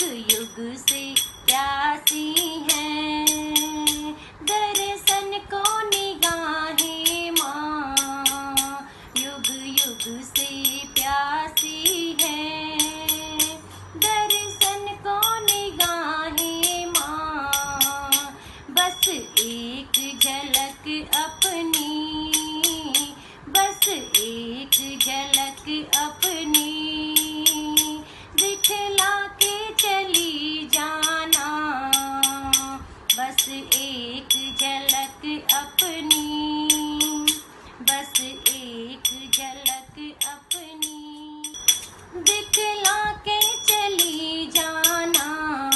युग से प्यासी हैं, दर्शन को निगाहें माँ। युग युग से प्यासी हैं, दर्शन को निगाहें माँ। बस एक झलक अपनी, बस एक झलक अपनी दिखला के चली जाना। बस एक झलक अपनी, बस एक झलक अपनी दिखला के चली जाना।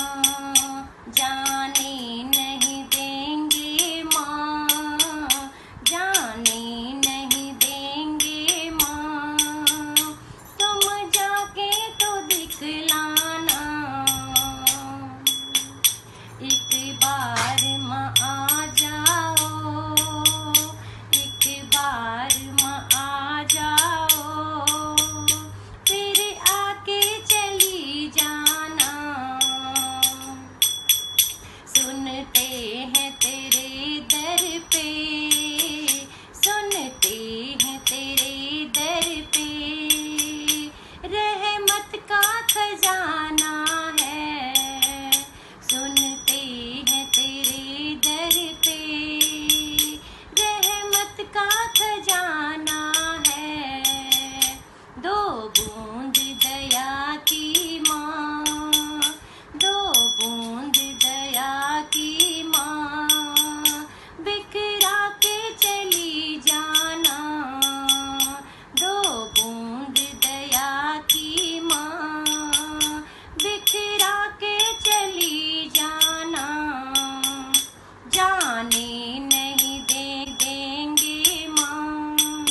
जाने नहीं देंगे माँ, जाने नहीं देंगे माँ। तुम जाके तो दिखलाना। एक बार माँ आ जाओ, एक बार माँ आ जाओ, फिर आके चली जाना। सुनते हैं तेरे दर पे, सुनते हैं तेरे दर पे, रहमत का खजाना है। सुनते हैं तेरे दर पे, रहमत का खजाना है। दो बूंद दया की माँ, दो बूंद दया की माँ, बिखरा के चली जाना। दो बूंद दया की माँ, बिखरा के चली जाना। जाने नहीं देंगे माँ,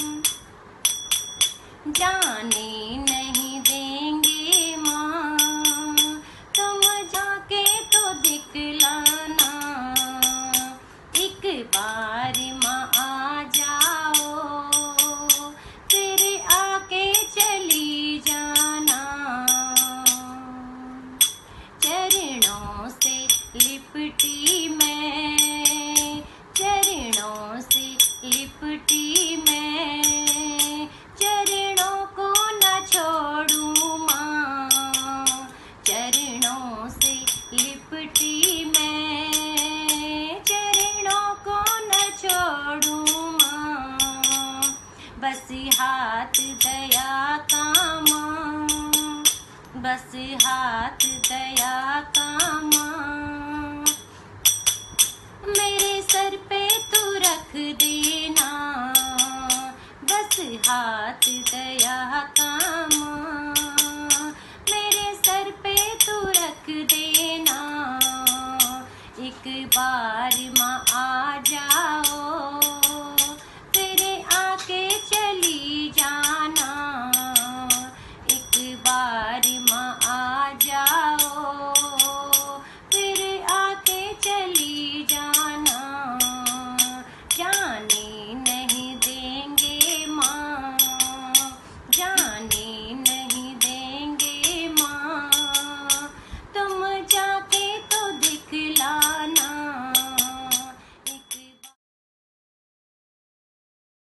जाने नहीं देंगे माँ। तुम जाके तो दिखलाना। एक बार माँ आ जाओ, फिर आके चली जाना। चरणों से लिपटी मैं, चरणों से लिपटी मैं, चरणों को न छोड़ूं माँ। चरणों से लिपटी मैं, चरणों को न छोड़ूं माँ। बस हाथ दया का माँ, बस हाथ दया